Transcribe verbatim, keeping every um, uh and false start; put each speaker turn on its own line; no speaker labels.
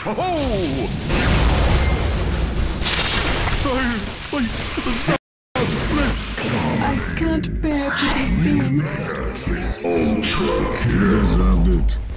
Oh!
I can't bear to be seen.
Ultra kill.
Deserved it.